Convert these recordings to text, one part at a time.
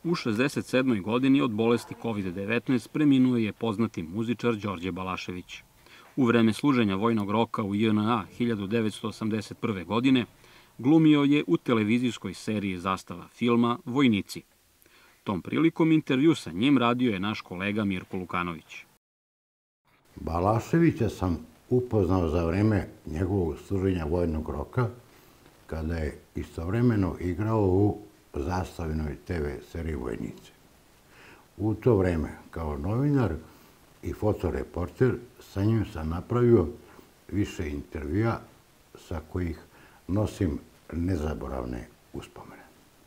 U 67. godini od bolesti COVID-19 preminuo je poznati muzičar Đorđe Balašević. U vreme služenja vojnog roka u JNA 1981. godine glumio je u televizijskoj seriji Zastava filma Vojnici. Tom prilikom intervju sa njim radio je naš kolega Mirko Lukanović. Balaševića sam upoznao za vreme njegovog služenja vojnog roka, kada je istovremeno igrao u Zastavinoj TV seriji Vojnici. U to vreme, kao novinar i fotoreporter, sa njim sam napravio više intervjua sa kojih nosim nezaboravne uspomene.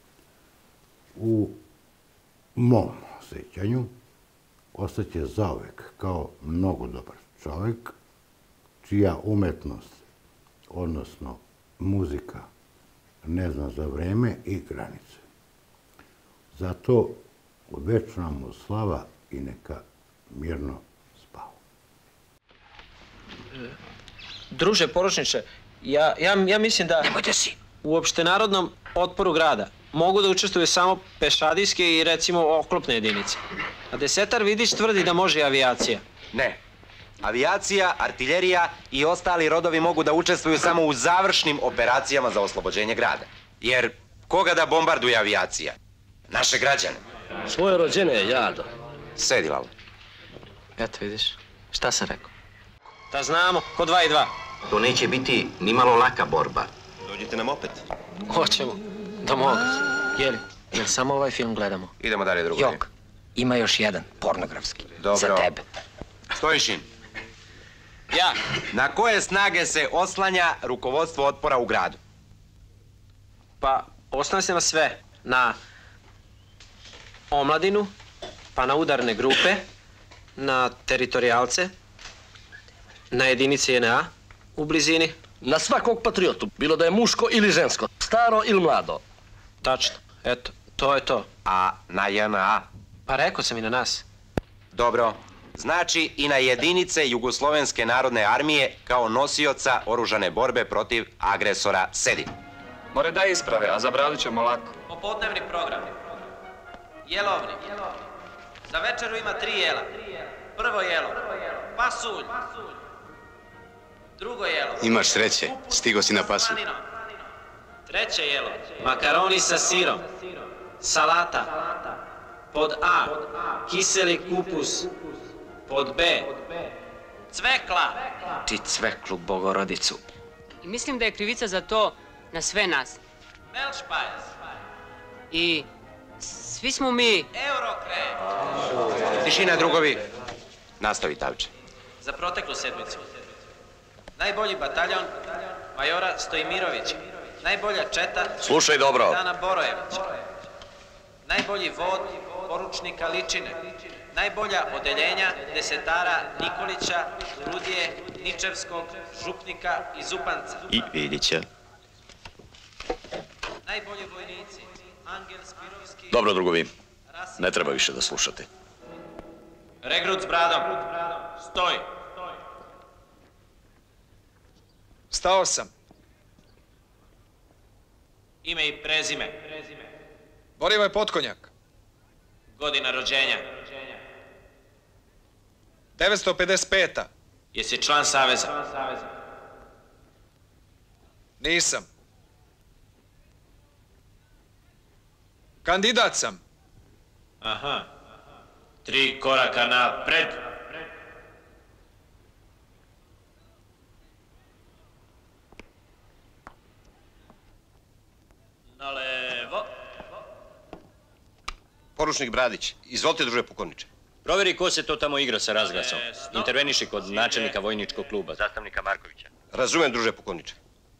U mom sećanju ostaće zauvek kao mnogo dobar čovek, čija umetnost, odnosno muzika, ne zna za vreme i granice. Zato večna mu slava i neka mirno spava. Druže poručniče, ja mislim da u opštenarodnom otporu grada mogu da učestvuju samo pešadijske i recimo oklopne jedinice. A desetar Vidić tvrdi da može i avijacija. Ne. Avijacija, artiljerija i ostali rodovi mogu da učestvuju samo u završnim operacijama za oslobođenje grada. Jer koga da bombarduje avijacija? Naše građane. Svoje rođene, jado. Sedi, Lalo. Eto vidiš, šta sam rekao? Da znamo, ko 2 i 2. To neće biti ni malo laka borba. Dođite nam opet. Hoćemo, da mogu. Jeli, jel samo ovaj film gledamo? Idemo dalje, drugo. Jok, ima još jedan, pornografski. Dobro. Za tebe. Stojšin. Ja. Na koje snage se oslanja rukovodstvo otpora u gradu? Pa, oslanja se na sve. Na omladinu, pa na udarne grupe, na teritorijalce, na jedinice JNA u blizini. Na svakog patriotu, bilo da je muško ili žensko, staro ili mlado. Tačno, eto, to je to. A na JNA? Pa rekao sam i na nas. Dobro. Znači i na jedinice Jugoslovenske narodne armije kao nosioca oružane borbe protiv agresora. Sedi. More da isprave, a zabradit ćemo lako. Popodnevni program. Jelovnik. Za večeru ima 3 jela. Prvo jelo, pasulj. Drugo jelo. Imaš sreće, stigo si na pasulj. Treće jelo, makaroni sa sirom. Salata. Pod A, kiseli kupus. Pod B, cvekla. Ti cveklu Bogorodicu. I mislim da je krivica za to na sve nas. Melšpajs. I svi smo mi... Eurokret. Tišina, drugovi. Nastavi, Tavče. Za proteklu sedmicu. Najbolji bataljon majora Stojimirovića. Najbolja četa... Slušaj dobro. Dana Borojevića. Najbolji vod poručnika Ličine. Najbolja odeljenja desetara Nikolića, Rudije, Ničevskog, Župnika i Zupanca. I Vidića. Najbolji vojnici, Angel Spirovski... Dobro, drugovi, ne treba više da slušate. Regrut s bradom, stoj. Stao sam. Ime i prezime. Borivoj Potkonjak. Godina rođenja. 955. Jesi član Saveza? Nisam. Kandidat sam. Aha. 3 koraka napred. Na levo. Poručnik Bradić, izvolite, druže pukovniče. Proveri ko se to tamo igra sa razglasom. Interveniši kod načelnika vojničkog kluba, zastavnika Markovića. Razumem, druže pukovniče.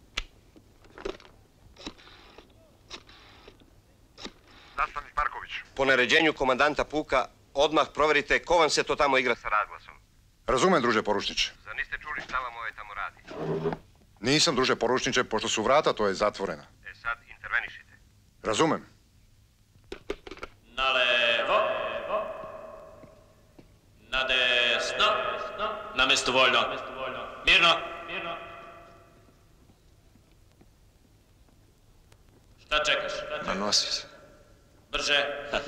Zastavnik Marković. Po naređenju komandanta puka, odmah proverite ko vam se to tamo igra sa razglasom. Razumem, druže poručniče. Zar niste čuli šta vam ovaj tamo radi? Nisam, druže poručniče, pošto su vrata, to je zatvorena. Sad intervenišite. Razumem. Na levo. Na desno. Na mestu voljno. Mirno. Šta čekaš? Nanosi se. Brže.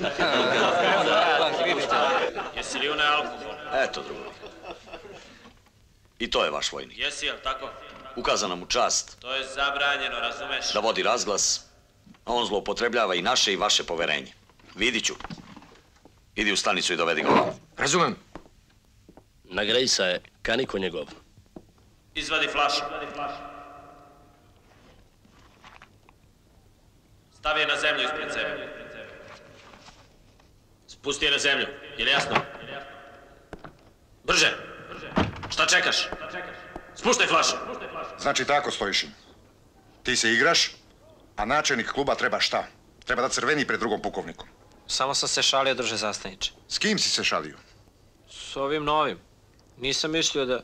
Jesi li unaj alkohol? Eto, drugo. I to je vaš vojnik. Jesi, jel tako? Ukazana mu čast To je zabranjeno, razumeš? da vodi razglas, a on zloupotrebljava i naše i vaše poverenje. Vidit ću. Idi u stanicu i dovedi ga ovamo. Razumem. Na Grejsa je kaniko njegov. Izvadi flašu. Stavi je na zemlju ispred sebe. Spusti je na zemlju, je li jasno? Brže! Šta čekaš? Spuštaj flašu! Znači tako, Stojišin. Ti se igraš, a načelnik kluba treba šta? Treba da crveni pred drugom pukovnikom. Samo sam se šalio, druže zastavniče. S kim si se šalio? S ovim novim. Nisam mislio da...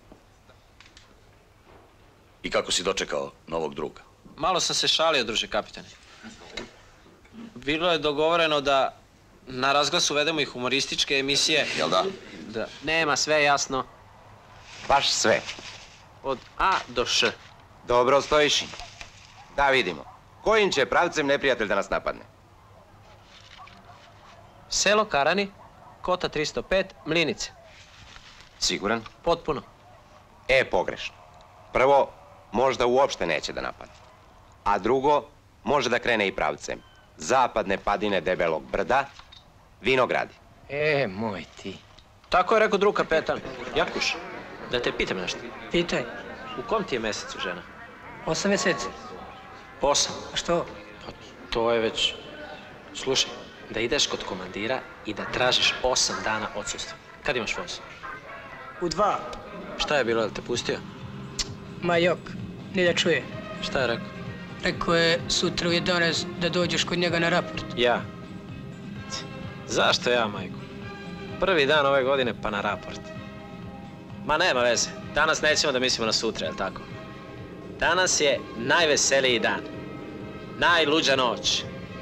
I kako si dočekao novog druga? Malo sam se šalio, druže kapitane. Bilo je dogovoreno da na razglas uvedemo i humorističke emisije. Jel da? Da. Nema, sve jasno. Baš sve. Od A do Š. Dobro, Stojišin. Da vidimo. Kojim će pravcem neprijatelj da nas napadne? Selo Karani, Kota 305, Mlinice. Siguran? Potpuno. Pogrešno. Prvo, možda uopšte neće da napadne. A drugo, može da krene i pravcem. Zapadne padine Debelog brda, Vinogradi. Moj ti. Tako je rekao drug kapetan. Jakuš, da te pitam nešto. Pitaj. U kom ti je mesecu, žena? 8 mjeseci. 8. A što? Pa to je već... Slušaj, da ideš kod komandira i da tražiš 8 dana odsustva. Kad imaš posao? U 2. Šta je bilo, da te pustio? Ma jok, ne da čuje. Šta je rekao? Rekao je sutra u 11 da dođeš kod njega na raport. Ja. Zašto ja, majko? Prvi dan ove godine pa na raport. Ma nema veze. Danas nećemo da mislimo na sutra, jel tako? Danas je najveseliji dan. Najluđa noć.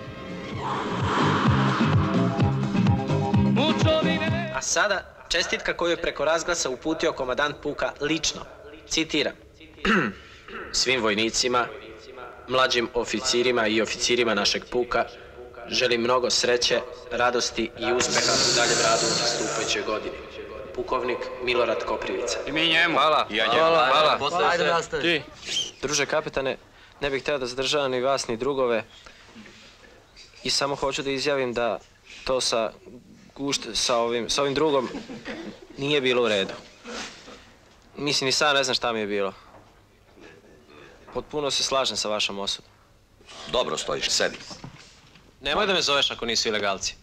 A sada čestitka koju je preko razglasa uputio komandant puka lično. Citiram. Svim vojnicima, mlađim oficirima i oficirima našeg puka želim mnogo sreće, radosti i uspeha u daljem radu u nastupajućoj godini. Pukovnik Milorad Koprivica. I mi njemu. Hvala. I ja njemu. Hvala. Ajde, nastavi. Ti, druže kapitane, ne bih htio da zadržavam ni vas ni drugove. I samo hoću da izjavim da to sa ovim drugom nije bilo u redu. Mislim, ni sam ne znam šta mi je bilo. Potpuno se slažem sa vašom osudom. Dobro stojiš, sedi. Nemoj da me zoveš ako nisu ilegalci.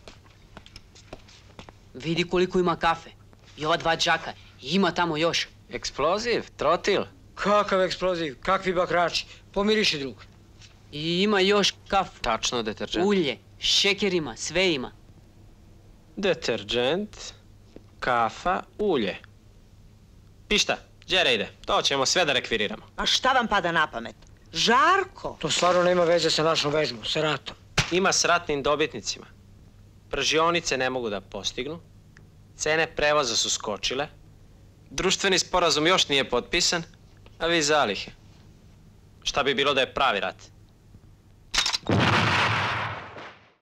Vidi koliko ima kafe. I ova 2 džaka. I ima tamo još. Eksploziv, trotil. Kakav eksploziv? Kakvi bakrači? Pomiriši, drug. I ima još kafu. Tačno, deterđent. Ulje, šeker ima, sve ima. Deterđent, kafa, ulje. I šta? Đere ide. To ćemo sve da rekviriramo. A šta vam pada na pamet? Žarko! To stvarno nema veze sa našom vežbom, sa ratom. Ima s ratnim dobitnicima. Pržionice ne mogu da postignu. Cene prevoza su skočile. Društveni sporazum još nije potpisan, a vi zalihe. Šta bi bilo da je pravi rat?